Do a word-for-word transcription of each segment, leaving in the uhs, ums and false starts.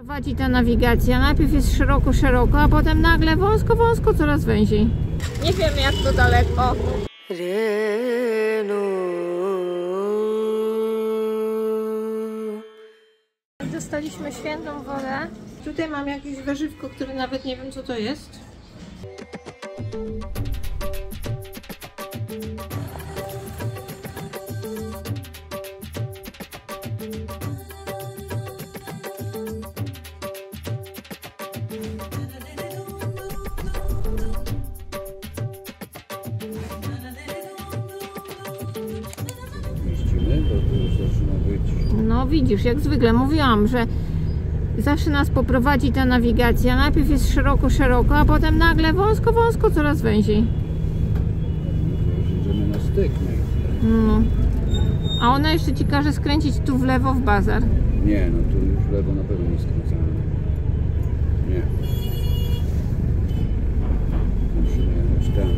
Prowadzi ta nawigacja. Najpierw jest szeroko, szeroko, a potem nagle wąsko, wąsko, coraz węziej. Nie wiem, jak to daleko. Dostaliśmy świętą wodę. Tutaj mam jakieś warzywko, które nawet nie wiem, co to jest. No widzisz, jak zwykle mówiłam, że zawsze nas poprowadzi ta nawigacja. Najpierw jest szeroko, szeroko, a potem nagle wąsko, wąsko, coraz węziej. Idziemy na styk. No. A ona jeszcze ci każe skręcić tu w lewo w bazar. Nie, no tu już w lewo na pewno nie skręcamy. Nie. Musimy jechać tam.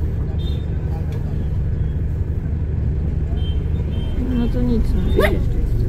No to nic, no wiesz.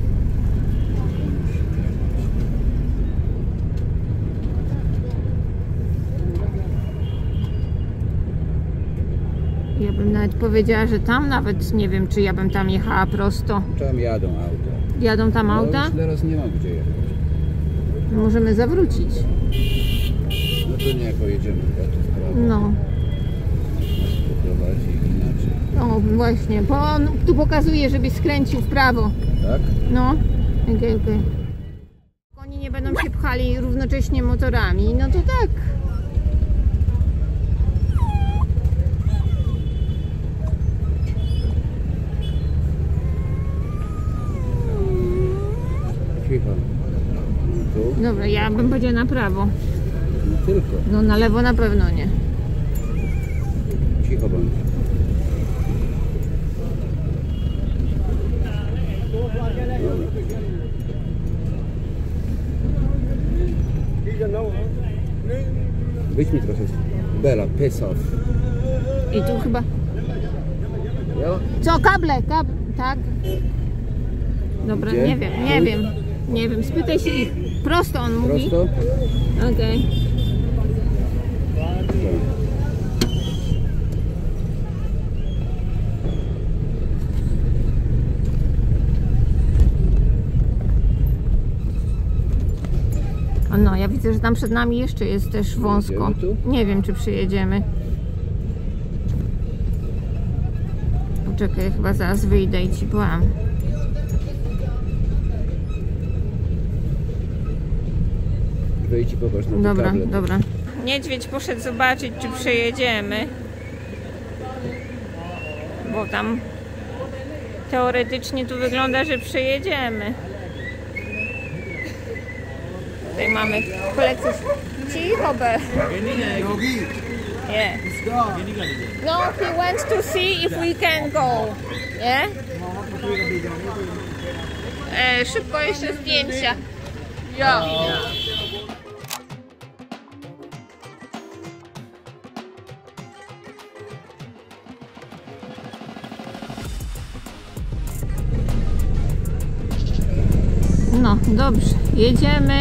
Ja bym nawet powiedziała, że tam nawet nie wiem, czy ja bym tam jechała prosto. Tam jadą auta. Jadą tam auta? No już teraz nie ma gdzie jechać. Możemy zawrócić. No to nie, pojedziemy chyba tu w prawo. No. Nas poprowadzi inaczej. O, właśnie, bo on tu pokazuje, żebyś skręcił w prawo. Tak? No, okej, okay, okej. Okay. Oni nie będą się pchali równocześnie motorami, no to tak. Cicho. Tu? Dobra, ja bym powiedziała na prawo. No tylko. No na lewo na pewno nie. Cicho bądź. Wyjdź mi trochę. Bella, piss off. I tu chyba... Ja? Co, kable, kable, tak? Dobra, Gdzie? nie wiem, nie Tu? wiem. Nie wiem, spytaj się ich. Prosto on mówi. Prosto? Okej. Okay. O no, ja widzę, że tam przed nami jeszcze jest też wąsko. Nie wiem, czy przyjedziemy. Poczekaj, chyba zaraz wyjdę i ci powiem. Wyjdź i popatrz na Dobra, tablet. dobra. Niedźwiedź poszedł zobaczyć, czy przejedziemy. Bo tam teoretycznie tu wygląda, że przejedziemy. Tutaj mamy kolekcję. Cicho, be. Yeah. No, he wants to see if we can go. Yeah? E, szybko jeszcze zdjęcia. Ja. No, dobrze, jedziemy.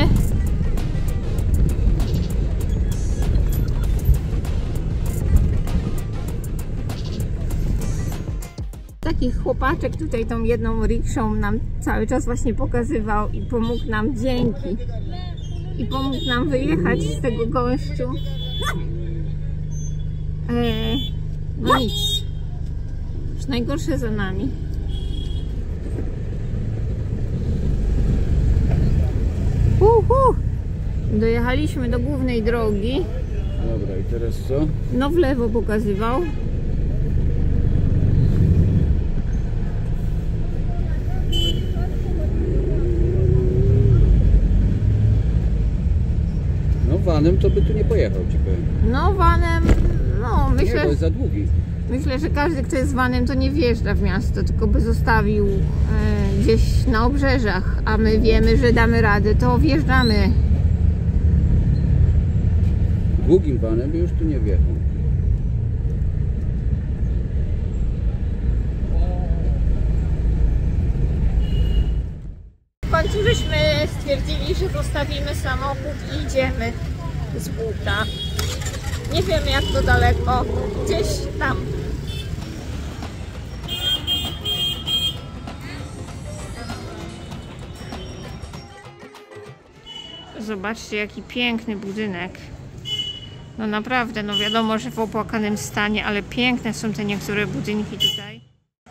Taki chłopaczek tutaj tą jedną rikszą nam cały czas właśnie pokazywał i pomógł nam, dzięki. I pomógł nam wyjechać z tego gąszczu. Eee, no nic. Już najgorsze za nami. Uhu. Dojechaliśmy do głównej drogi. Dobra, i teraz co? No w lewo pokazywał. No vanem to by tu nie pojechał, ci powiem. No vanem, no myślę, nie, bo jest za długi. Myślę, że każdy, kto jest vanem, to nie wjeżdża w miasto, tylko by zostawił e, gdzieś na obrzeżach, a my wiemy, że damy radę, to wjeżdżamy. Długim vanem by już tu nie wjechał. końcu żeśmy stwierdzili, że zostawimy samochód i idziemy z buta. Nie wiem jak to daleko, gdzieś tam. Zobaczcie jaki piękny budynek. No naprawdę, no wiadomo, że w opłakanym stanie, ale piękne są te niektóre budynki tutaj.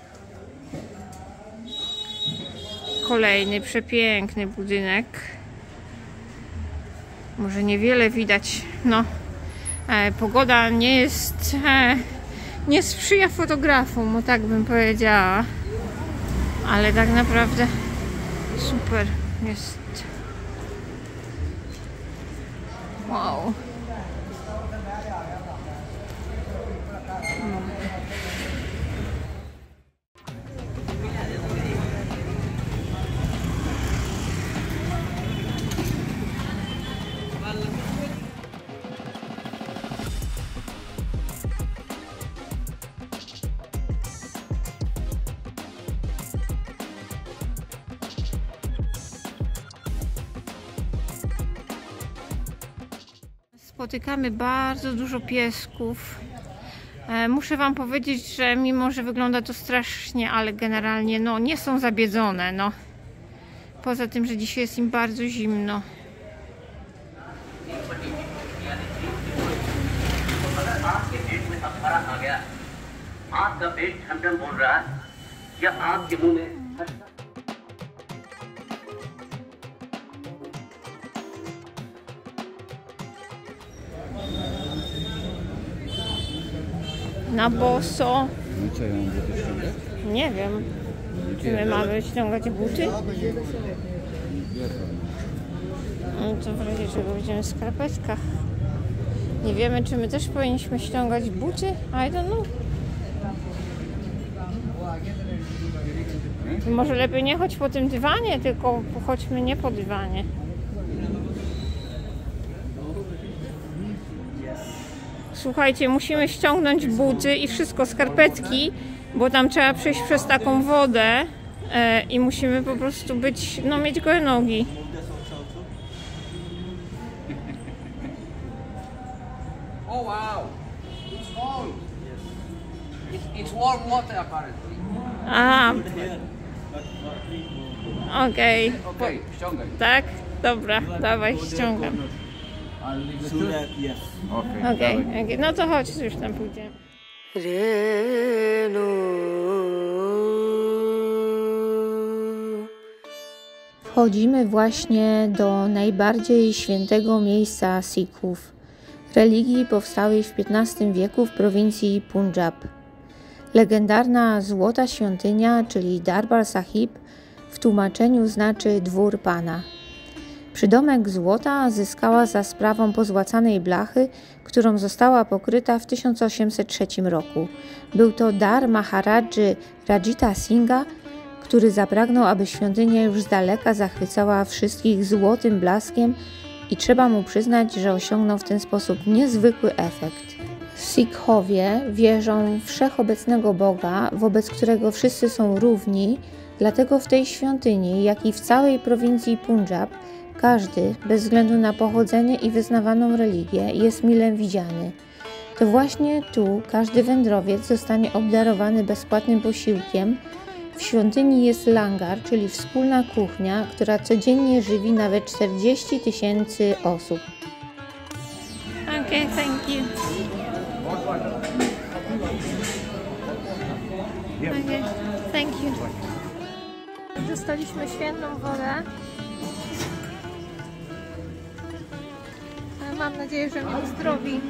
Kolejny przepiękny budynek. Może niewiele widać, no e, pogoda nie jest, e, nie sprzyja fotografom, o tak bym powiedziała. Ale tak naprawdę super jest. Wow. Spotykamy bardzo dużo piesków. E, muszę wam powiedzieć, że mimo, że wygląda to strasznie, ale generalnie no, nie są zabiedzone. No. Poza tym, że dzisiaj jest im bardzo zimno. Na boso. No co, ja mam buty ściągać? Nie wiem. Czy my mamy ściągać buty? No to w razie czego będziemy w skarpetkach. Nie wiemy, czy my też powinniśmy ściągać buty? I don't know. Może lepiej nie chodź po tym dywanie, tylko chodźmy nie po dywanie. Słuchajcie, musimy ściągnąć buty i wszystko, skarpetki, bo tam trzeba przejść przez taką wodę e, i musimy po prostu być, no mieć gołe nogi. Oh wow! It's cold. It's, it's warm water apparently. Aha. Okej. Okej, okay, ściągaj. Tak? Dobra, dawaj, ściągam. Okej, Okej, okay, okay. No to chodź, już tam pójdziemy. Wchodzimy właśnie do najbardziej świętego miejsca Sikhów, religii powstałej w piętnastym wieku w prowincji Punjab. Legendarna Złota Świątynia, czyli Darbar Sahib, w tłumaczeniu znaczy dwór Pana. Przydomek złota zyskała za sprawą pozłacanej blachy, którą została pokryta w tysiąc osiemset trzecim roku. Był to dar Maharadży Rajita Singha, który zapragnął, aby świątynia już z daleka zachwycała wszystkich złotym blaskiem i trzeba mu przyznać, że osiągnął w ten sposób niezwykły efekt. Sikhowie wierzą w wszechobecnego Boga, wobec którego wszyscy są równi, dlatego w tej świątyni, jak i w całej prowincji Punjab, każdy, bez względu na pochodzenie i wyznawaną religię, jest mile widziany. To właśnie tu każdy wędrowiec zostanie obdarowany bezpłatnym posiłkiem. W świątyni jest langar, czyli wspólna kuchnia, która codziennie żywi nawet czterdzieści tysięcy osób. Okay, thank you. Okay, thank you. Dostaliśmy świętą wodę. Mam nadzieję, że mnie uzdrowi.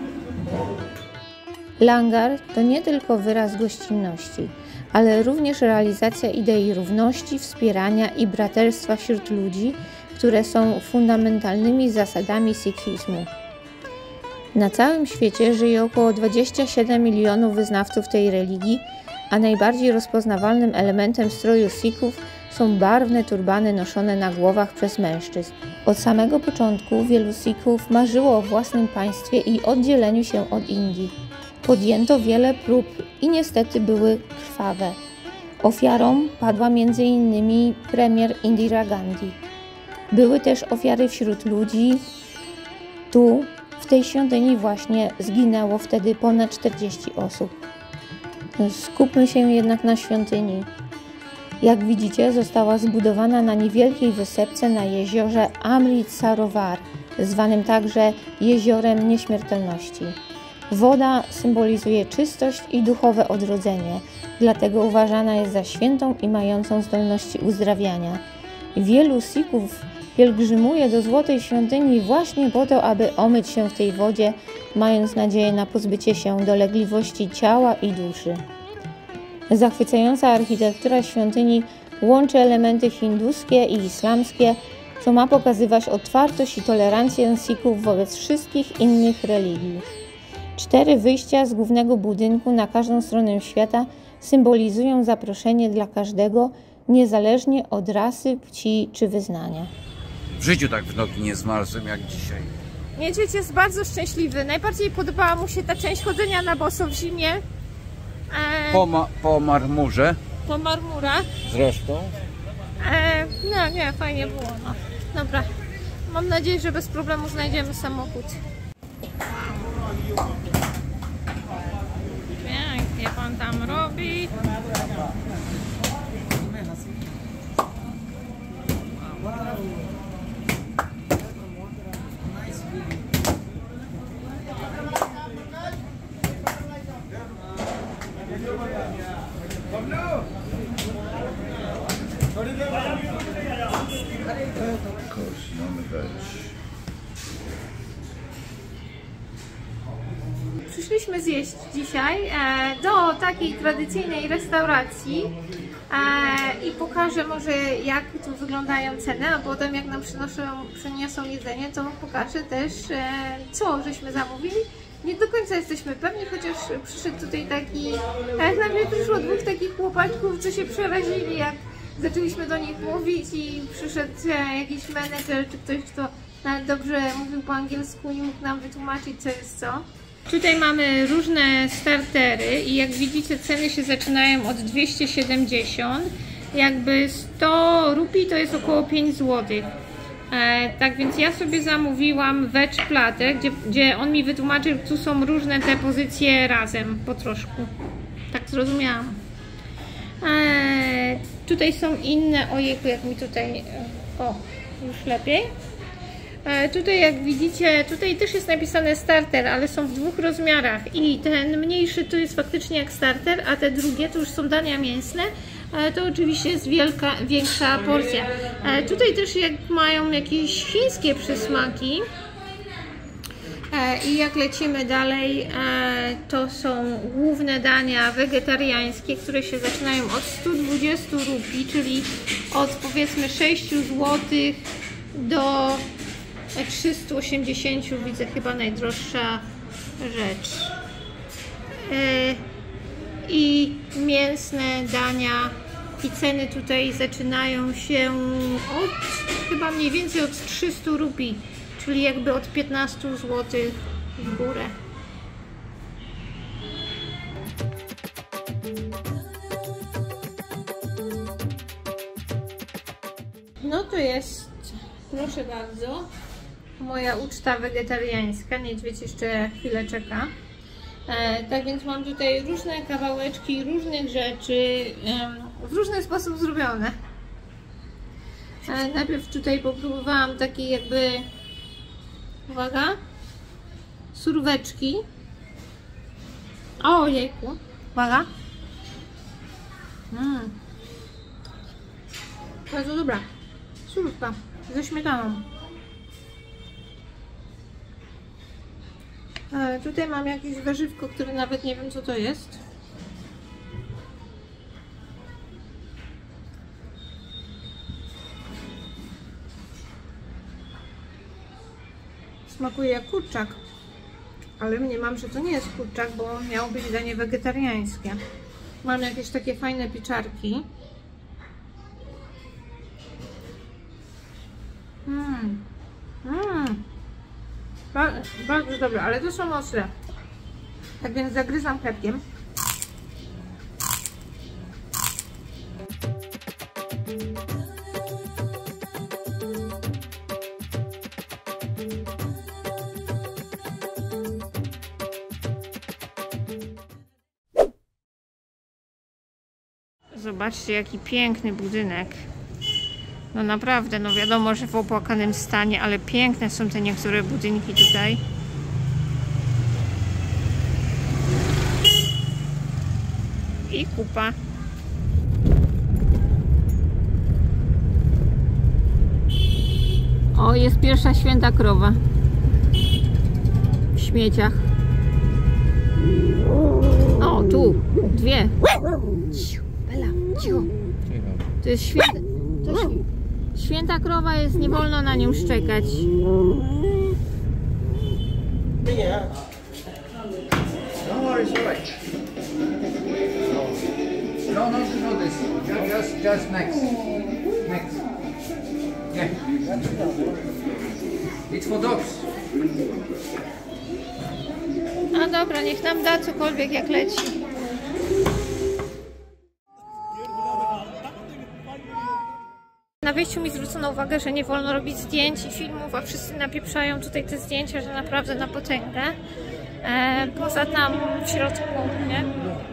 Langar to nie tylko wyraz gościnności, ale również realizacja idei równości, wspierania i braterstwa wśród ludzi, które są fundamentalnymi zasadami sikhizmu. Na całym świecie żyje około dwadzieścia siedem milionów wyznawców tej religii, a najbardziej rozpoznawalnym elementem stroju Sikhów są barwne turbany noszone na głowach przez mężczyzn. Od samego początku wielu Sikhów marzyło o własnym państwie i oddzieleniu się od Indii. Podjęto wiele prób i niestety były krwawe. Ofiarą padła między innymi premier Indira Gandhi. Były też ofiary wśród ludzi. Tu, w tej świątyni właśnie zginęło wtedy ponad czterdzieści osób. Skupmy się jednak na świątyni. Jak widzicie, została zbudowana na niewielkiej wysepce na jeziorze Amrit Sarovar, zwanym także Jeziorem Nieśmiertelności. Woda symbolizuje czystość i duchowe odrodzenie, dlatego uważana jest za świętą i mającą zdolności uzdrawiania. Wielu Sikhów pielgrzymuje do Złotej Świątyni właśnie po to, aby omyć się w tej wodzie, mając nadzieję na pozbycie się dolegliwości ciała i duszy. Zachwycająca architektura świątyni łączy elementy hinduskie i islamskie, co ma pokazywać otwartość i tolerancję Sikhów wobec wszystkich innych religii. Cztery wyjścia z głównego budynku na każdą stronę świata symbolizują zaproszenie dla każdego, niezależnie od rasy, płci czy wyznania. W życiu tak w nogi nie zmarzłem jak dzisiaj. Niedźwiedź jest bardzo szczęśliwy. Najbardziej podobała mu się ta część chodzenia na boso w zimie. E, Po, ma, po marmurze po marmurach. zresztą. E, no nie, fajnie było. No. Dobra. Mam nadzieję, że bez problemu znajdziemy samochód. Pięknie pan tam robi. Przyszliśmy zjeść dzisiaj e, do takiej tradycyjnej restauracji e, i pokażę może, jak tu wyglądają ceny, a potem jak nam przynoszą, przyniosą jedzenie, to pokażę też, e, co żeśmy zamówili. Nie do końca jesteśmy pewni, chociaż przyszedł tutaj taki, jak na mnie przyszło dwóch takich chłopaczków, co się przerazili, jak zaczęliśmy do nich mówić i przyszedł e, jakiś menedżer czy ktoś, kto nawet dobrze mówił po angielsku i mógł nam wytłumaczyć, co jest co. Tutaj mamy różne startery i jak widzicie, ceny się zaczynają od dwieście siedemdziesiąt. Jakby sto rupii to jest około pięć złotych. E, tak więc ja sobie zamówiłam veg platę, gdzie, gdzie on mi wytłumaczył, tu są różne te pozycje razem, po troszku. Tak zrozumiałam. E, tutaj są inne, ojejku, jak mi tutaj, o, już lepiej. E, tutaj jak widzicie, tutaj też jest napisane starter, ale są w dwóch rozmiarach i ten mniejszy tu jest faktycznie jak starter, a te drugie to już są dania mięsne. E, to oczywiście jest wielka, większa porcja. E, tutaj też jak mają jakieś chińskie przysmaki. E, I jak lecimy dalej, e, to są główne dania wegetariańskie, które się zaczynają od stu dwudziestu rupii, czyli od powiedzmy sześciu złotych do trzystu osiemdziesięciu, widzę chyba najdroższa rzecz. E, I mięsne dania i ceny tutaj zaczynają się od chyba mniej więcej od trzystu rupii, czyli jakby od piętnastu złotych w górę. No to jest, proszę bardzo, moja uczta wegetariańska. Niedźwiedź jeszcze chwilę czeka. E, tak więc mam tutaj różne kawałeczki różnych rzeczy, e, w różny sposób zrobione. E, najpierw tutaj popróbowałam takie jakby, uwaga, suróweczki. O, jejku, uwaga. Mm. Bardzo dobra. Surówka ze śmietaną. E, tutaj mam jakieś warzywko, które nawet nie wiem, co to jest. Smakuje jak kurczak, ale mniemam, że to nie jest kurczak, bo miało być danie wegetariańskie. Mam jakieś takie fajne pieczarki. Mmm. Mmm. Ba bardzo dobre, ale to są ostre. Tak więc zagryzam chlebkiem. Zobaczcie, jaki piękny budynek. No naprawdę, no wiadomo, że w opłakanym stanie, ale piękne są te niektóre budynki tutaj. I kupa. O, jest pierwsza święta krowa. W śmieciach. O, tu. Dwie. Bela, cicho. To jest święta... To jest... Święta krowa jest, nie wolno na nią szczekać. No worries, right. No, no, no, this. Just, just next. Next. Yeah. It's for dogs. No dobra, niech nam da cokolwiek jak leci. Na wyjściu mi zwrócono uwagę, że nie wolno robić zdjęć i filmów, a wszyscy napieprzają tutaj te zdjęcia, że naprawdę na potęgę. E, poza tam w środku, nie?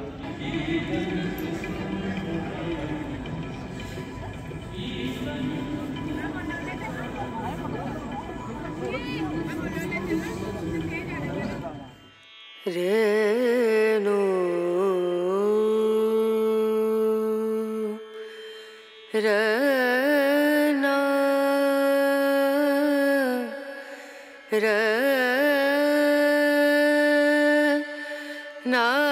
Renu, Rena, Rena.